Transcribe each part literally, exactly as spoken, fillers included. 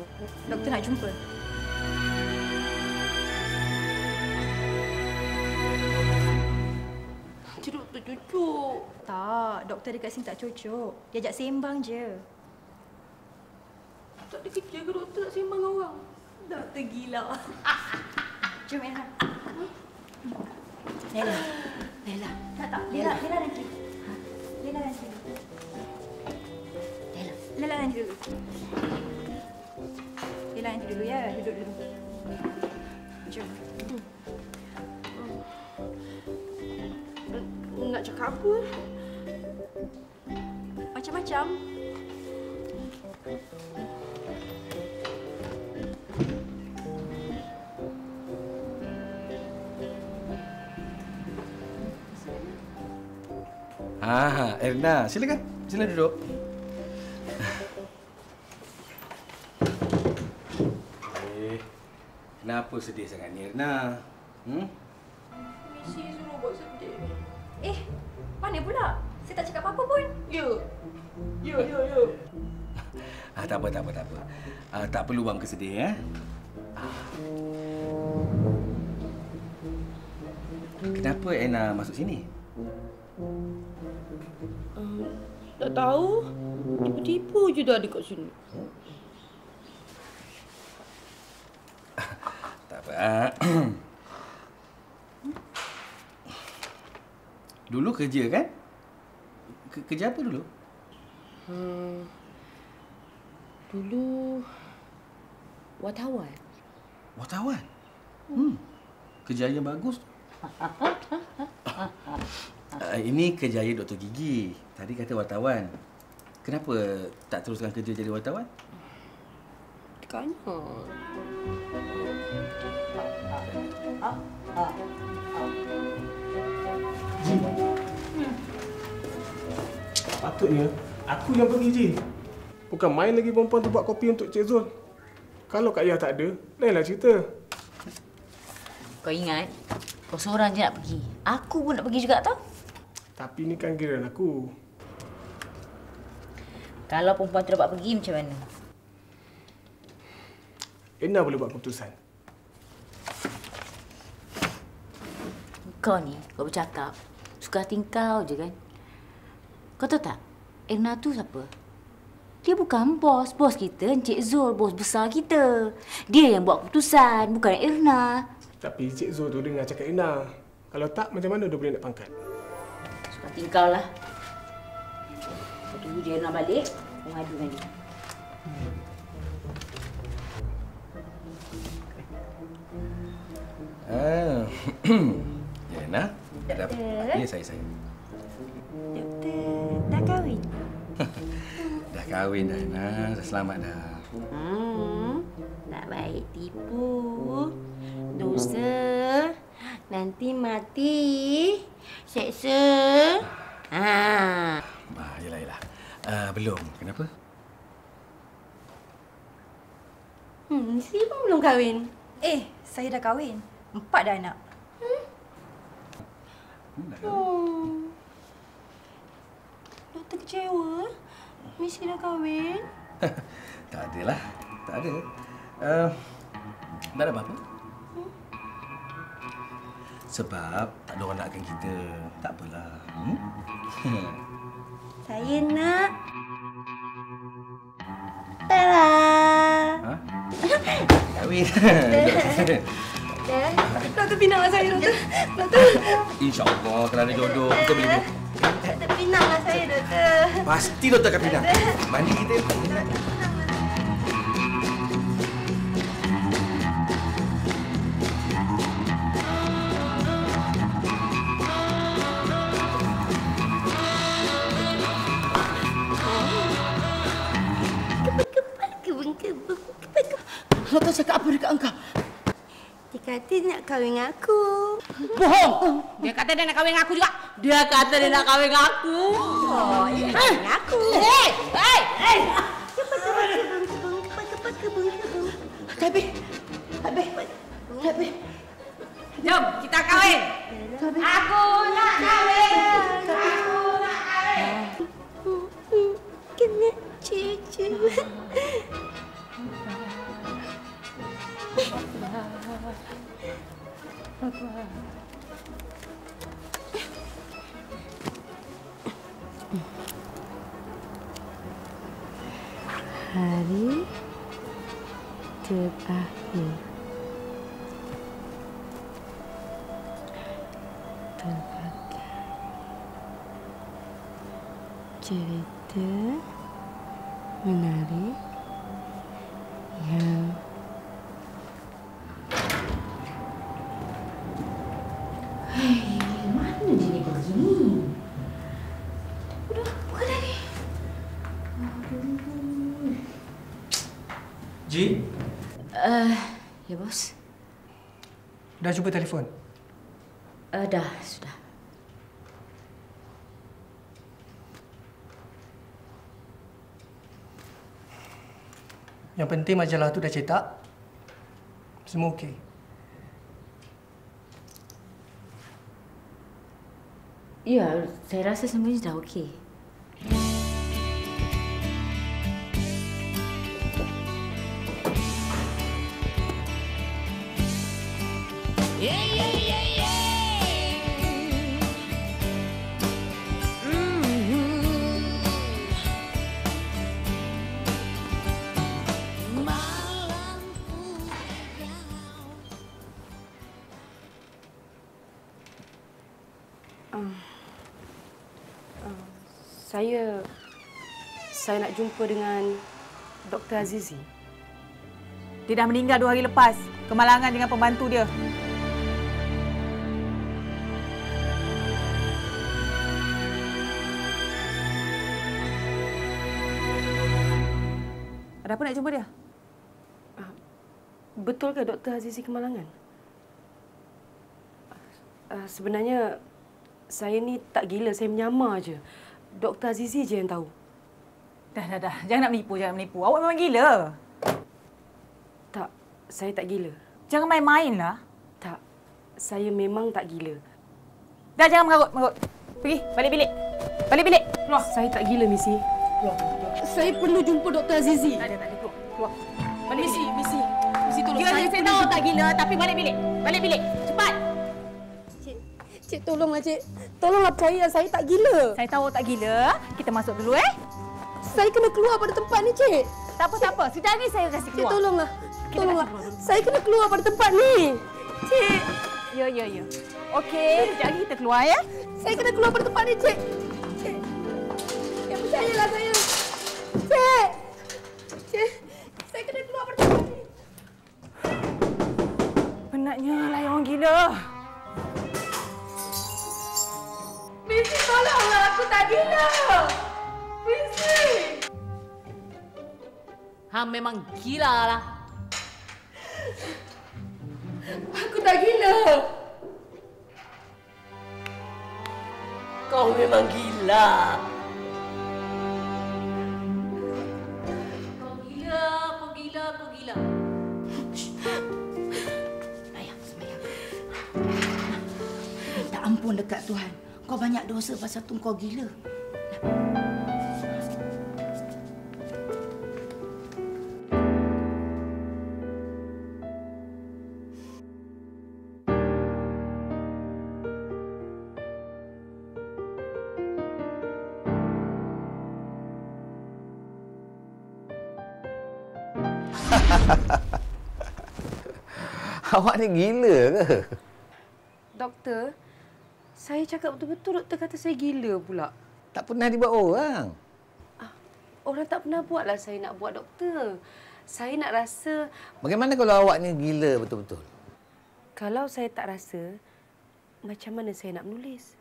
Doktor nak jumpa. Doktor cucuk. Tak, doktor dekat sini tak cocok. Dia ajak sembang je. Tak ada kerja ke doktor nak sembang dengan orang? Doktor gila. Jom, Erna. Lela. Lela. Tak, tak. Lela, Lela nanti. Ha? Lela nanti. Lela. Lela nanti dulu. Lela nanti dulu ya. Duduk dulu. Jom. Nak cakap apa? Macam-macam. Ah, Erna, silakan. Sila duduk. Eh, kenapa sedih sangat ni, Erna? Hmm? Misi suruh buat sedih. Eh, mana pula? Saya tak cakap apa-apa pun. Ya. Ya, ya, ya. Ah, tak apa, tak apa, tak apa. Ah, tak perlu buang kesedih, ya. Ah. Kenapa Erna masuk sini? Um, tak tahu. Tipu-tipu je dah ada kat sini. Tak apa. Dulu kerja kan? Ke kerja apa dulu? Hmm, dulu wartawan. Wartawan? Hmm. Kejayaan bagus. Uh, ini kejayaan Doktor Gigi. Tadi kata wartawan. Kenapa tak teruskan kerja jadi wartawan? Tekanan. Patutnya aku yang pergi, Ji. Bukan main lagi perempuan tu buat kopi untuk Cik Zul. Kalau Kak Yah tak ada, lainlah cerita. Kau ingat, kau seorang je nak pergi. Aku pun nak pergi juga tau. Tapi ni kan giliran aku. Kalau perempuan tu dapat pergi macam mana? Erna boleh buat keputusan. Kau ni, kau bercakap, suka hati kau je kan? Kau tahu tak, Erna tu siapa? Dia bukan bos. Bos kita, Encik Zul, bos besar kita. Dia yang buat keputusan, bukan Erna. Tapi Cik Zul tu dengar cakap Erna. Kalau tak, macam mana dia boleh nak pangkat? Suka hati kau lah. Kau tunggu je Erna balik, kau ngadu dengan dia. Ah. Ya, Erna. Ada apa? Ya, saya, saya. Doktor, dah kahwin? Dah kahwin dah, Erna. Dah selamat dah. Hmm, tak baik tipu. Dosa. Nanti mati. Seksa. Ha. Ah, yelah, yelah. Uh, belum. Kenapa? Hmm, si pun belum kahwin. Eh, saya dah kahwin. Empat dah anak. Hmm. Hmm, dah kahwin. Oh. Doktor kecewa. Misi dah kahwin. Tak adalah. Tak ada. Uh, tak ada apa-apa. Hmm? Sebab tak ada orang nakkan kita. Tak apalah. Hmm? Saya nak. Tada! Ha? Kahwin. Doktor pinanglah saya, doktor. Doktor. InsyaAllah kalau ada jodoh, kita boleh buat. Doktor pinanglah saya, doktor. Pasti doktor akan pinang. Mandi kita. Doktor cakap apa dekat engkau? Dia kata dia nak kahwin dengan aku. Bohong! Dia kata dia nak kahwin dengan aku juga. Dia kata dia nak kahwin dengan aku. Oh, dia nak kahwin dengan aku. Hei! Hei! Hei! Cepat, cepat, kebun, kebun, cepat, cepat, kebun, kebun. Tapi, tapi, tapi. Jom, kita kahwin. Aku nak kahwin. Aku nak kahwin. Kena cucu. Hari terakhir. Terkata cerita menarik yang hei, mana dia ni begini? Udah, buka dah ni. Ji? Uh, ya, bos. Dah cuba telefon? Uh, dah, sudah. Yang penting majalah tu dah cetak. Semua okey. Ya, saya rasa semuanya dah okey. Yeah, yeah, yeah, yeah. Mm-hmm. Malam Uh, uh, saya saya nak jumpa dengan Doktor Azizi. Dia dah meninggal dua hari lepas. Kemalangan dengan pembantu dia. Ada apa nak jumpa dia? Uh, betul ke Doktor Azizi kemalangan? Uh, sebenarnya saya ni tak gila, saya menyamar je. Doktor Azizi je yang tahu. Dah, dah, dah. Jangan nak menipu, jangan menipu. Awak memang gila. Tak, saya tak gila. Jangan main-mainlah. Tak, saya memang tak gila. Dah, jangan mengarut-mengarut. Pergi, balik bilik. Balik bilik. Keluar. Saya tak gila, Missy. Keluar. Saya perlu jumpa Doktor Azizi. Tak ada, tak ada. Keluar. Keluar. Balik Missy, bilik. Missy. Missy, tolong. Ya, saya, saya tahu tak gila, tapi balik bilik. Balik bilik. Cepat. Cik, Cik tolonglah, Cik. Tolonglah percaya saya tak gila. Saya tahu tak gila. Kita masuk dulu, eh. Saya kena keluar pada tempat ni, Cik. Tak apa, tak apa. Sudah ni saya kasih Cik, keluar. tolonglah. Kita Tolonglah. kasih keluar. Saya kena keluar pada tempat ni. Cik, Ya, ya, ya. Okey, sekejap lagi kita keluar, ya. saya kena keluar pada tempat ni, Cik. Cik. Ya, percayalah saya. Cik. Cik, saya kena keluar pada tempat ni. Penatnya lah yang orang gila. Missy, tolonglah. Aku tak gila. Missy. Hang memang gila lah. Aku tak gila. Kau memang gila. Kau gila, kau gila, kau gila. Semayang, semayang. Minta ampun dekat Tuhan. Kau banyak dosa pasal tu kau gila. Awak ni gila ke? Doktor, saya cakap betul-betul doktor kata saya gila pula. Tak pernah dibuat orang. Ah, orang tak pernah buatlah saya nak buat doktor. Saya nak rasa... Bagaimana kalau awak ni gila betul-betul? Kalau saya tak rasa, macam mana saya nak menulis?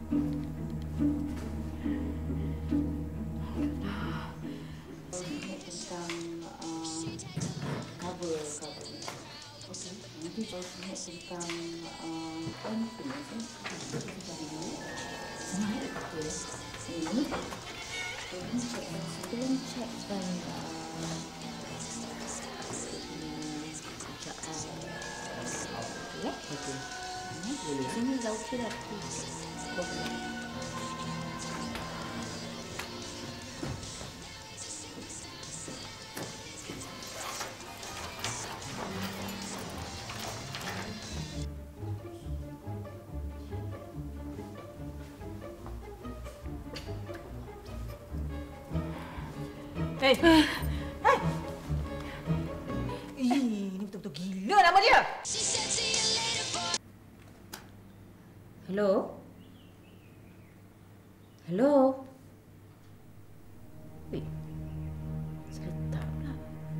Tentang uh, cover cover. Okey. Nanti kalau tengok tentang uh, confidence, semangat betul. Ini sebelum cek sebelum cekkan ya. Okey. Ini dah okey dah. Okey. Hei. Hei. Ih, ini betul-betul gila nama dia. Hello? Hello? Wait. Seletak pula.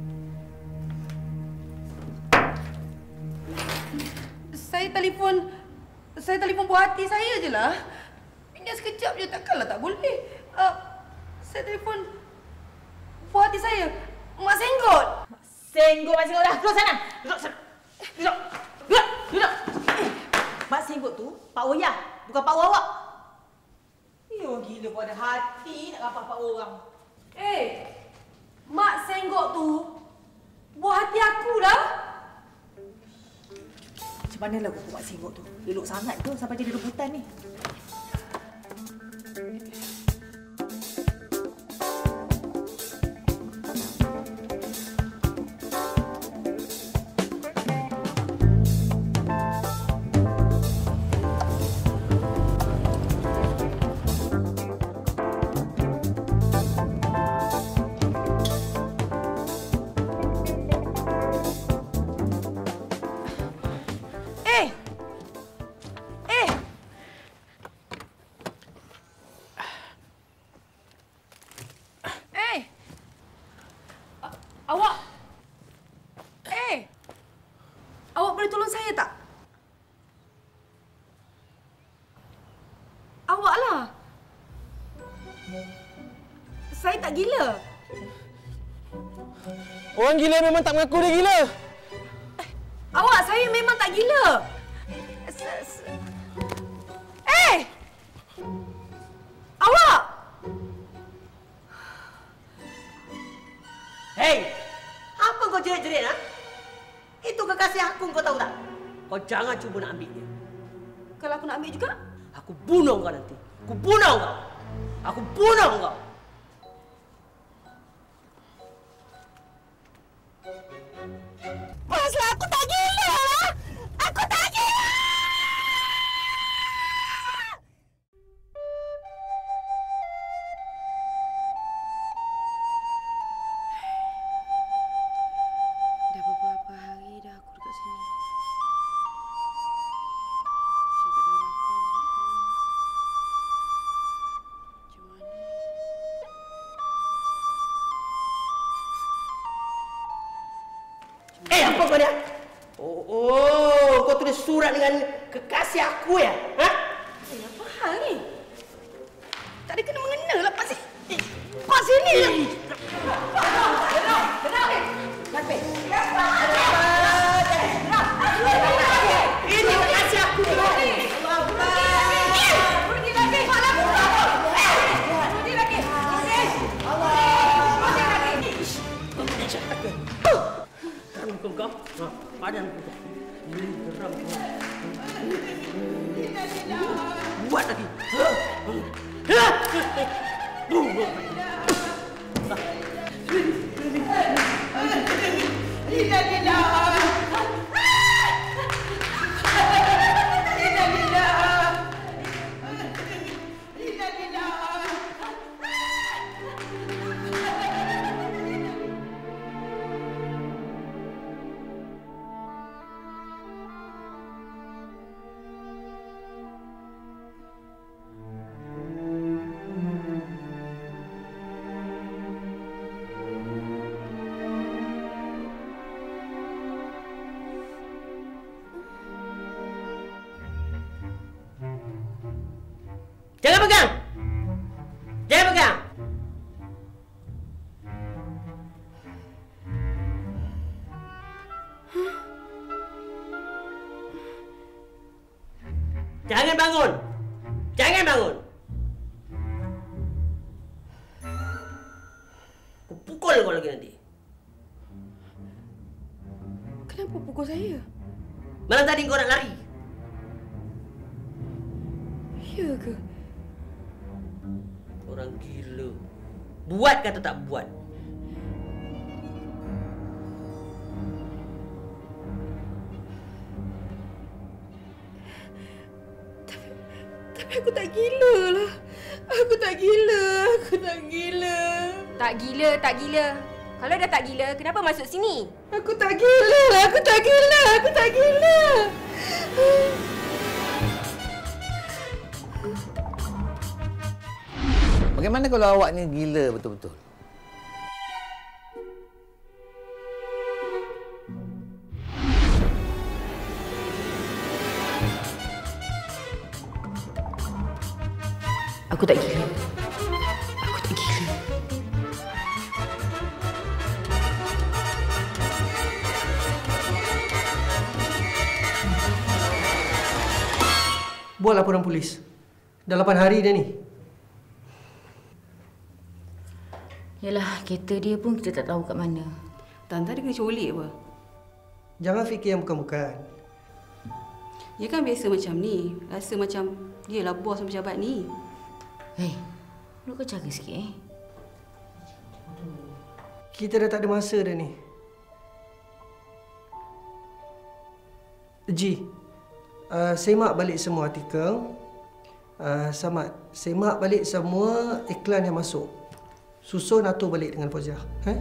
Saya telefon... Saya telefon buah hati saya je lah. Pindah sekejap je, takkanlah tak boleh. Uh, saya telefon buah hati saya. Mak Senggot. Mak Senggot, Mak Senggot dah. Duduk sana. Duduk sana. Duduk. Duduk. Duduk. Eh, Mak Senggot tu Pak Oyah, bukan Pak Wawak. Eh, orang gila pun ada hati nak rapah-rapah orang. Eh, Mak Senggot tu buah hati aku lah. Macam manalah kuku Mak Senggot tu? Elok sangat tu sampai jadi rebutan ni. Awak... Eh! Awak boleh tolong saya tak? Awak lah. Saya tak gila. Orang gila memang tak mengaku dia gila. Awak, saya memang tak gila. Eh! Awak! Hei! Apa kau jerit-jerit, ha? Itu kekasih aku, kau tahu tak? Kau jangan cuba nak ambil dia. Kalau aku nak ambil juga? Aku bunuh kau nanti. Aku bunuh kau. Aku bunuh kau. Pasal aku tak gila! Aku tak gila! Dah beberapa hari dah aku dekat sini. Saya tak ada harapan nak keluar. Macam mana? Eh, apa kau dia? Oh, oh, kau tulis surat dengan kekasih aku ya? Ha? Eh, apa hal ni? Tak ada kena mengena lah. Pak sini. Pak sini lah. Benar, benar. Sampai. Ini kekasih aku. Pergi lagi. Pak lagu. Pergi lagi. Allah. Pergi lagi. Geram kau kau. Ha, padan kau. Ini geram kau. Buat lagi. Tidak, tidak. Tidak, tidak. Tidak, tidak. Jangan pegang! Jangan pegang! Jangan bangun! Jangan bangun! Aku pukul kau lagi nanti. Kenapa pukul saya? Malam tadi kau nak lari. Ya ke? Orang gila. Buat kata tak buat. Tapi aku tak gila lah. Aku tak gila. Aku tak gila. Tak gila, tak gila. Kalau dah tak gila, kenapa masuk sini? Aku tak gila. Aku tak gila. Aku tak gila. Bagaimana kalau awak ni gila betul-betul? Aku tak gila. Aku tak gila. Buat laporan polis. Dah lapan hari dah ni. Yalah, kereta dia pun kita tak tahu kat mana. Tante dia kena colik apa? Jangan fikir yang bukan-bukan. Dia kan biasa macam ni. Rasa macam dia lah bos pejabat ni. Hei, lu kau jaga sikit eh. Kita dah tak ada masa dah ni. Ji, uh, semak balik semua artikel. Uh, Samad, semak balik semua iklan yang masuk. Susun atur balik dengan Fauzia. Eh?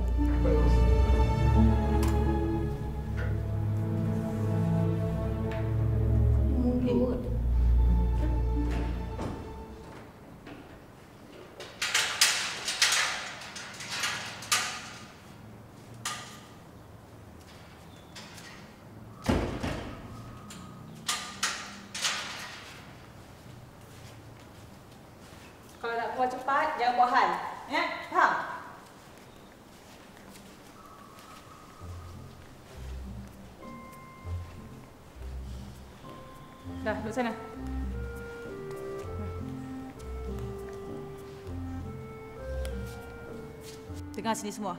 Mulut. Kalau nak keluar cepat, jangan buat hal. Ya? Faham? Dah, duduk sana. Dengar sini semua.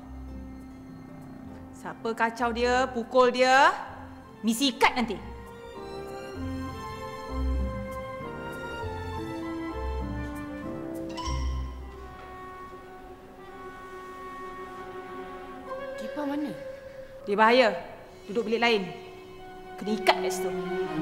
Siapa kacau dia, pukul dia, misi ikat nanti. Dipa mana? Dia bahaya. Duduk bilik lain. Kena ikat kat situ.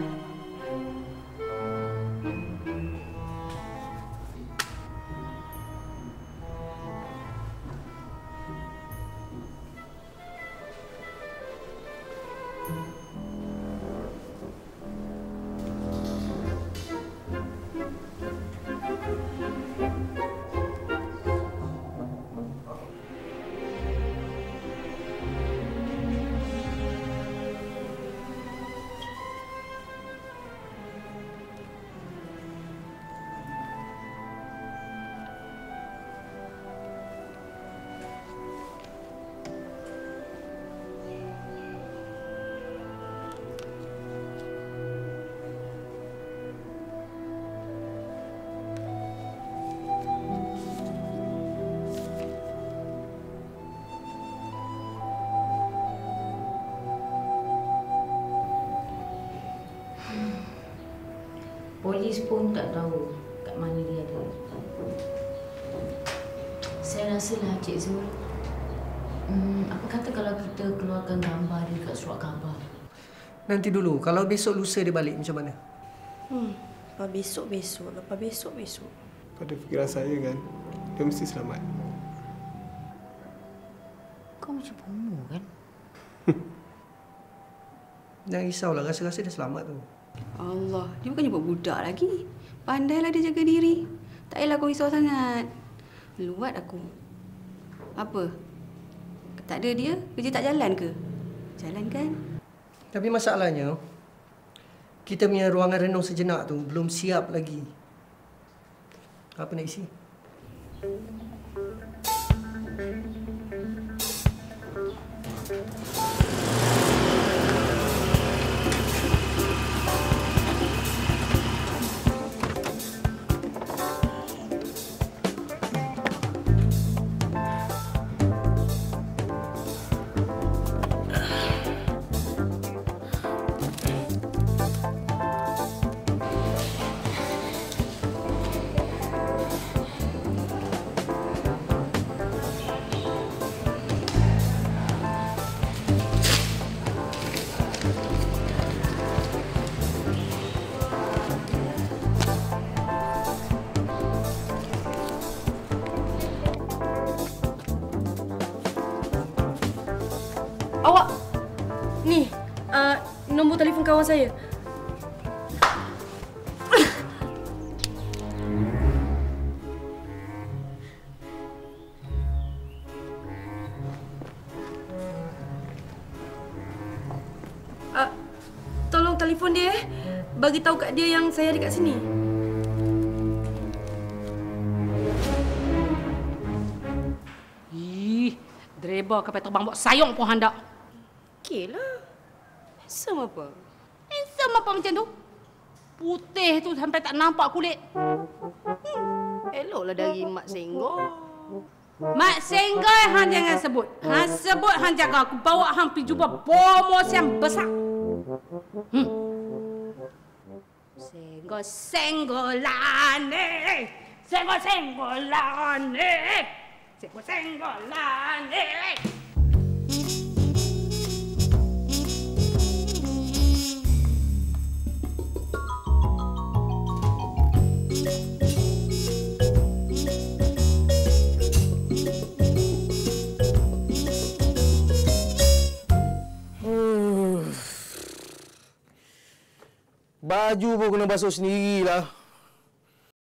Polis pun tak tahu kat mana dia ada. Saya rasalah Cik Zul. Hmm, apa kata kalau kita keluarkan gambar dia dekat surat khabar? Nanti dulu. Kalau besok lusa dia balik macam mana? Hmm. Lepas besok-besok. Lepas besok-besok. Pada fikiran saya kan, dia mesti selamat. Kau macam pembunuh kan? Jangan risaulah. Rasa-rasa dia selamat tu. Allah, dia bukannya buat budak lagi. Pandailah dia jaga diri. Tak payahlah kau risau sangat. Luat aku. Apa? Tak ada dia, kerja tak jalan ke? Jalan kan? Tapi masalahnya, kita punya ruangan renung sejenak tu belum siap lagi. Apa nak isi? Awak, ni, uh, nombor telefon kawan saya. Uh, tolong telefon dia, eh. Bagi tahu kat dia yang saya ada kat sini. Ih, driver kapal terbang buat sayang pun hendak. Okey lah. Handsome apa? Handsome apa macam tu? Putih tu sampai tak nampak kulit. Hmm, eloklah dari Mak Senggol. Mak Senggol hang jangan sebut. Hang sebut hang jaga aku bawa hang pergi jumpa bos yang besar. Hmm. Senggol senggolan eh. Senggol senggolan eh. Senggol senggolan eh. Baju pun kena basuh sendirilah.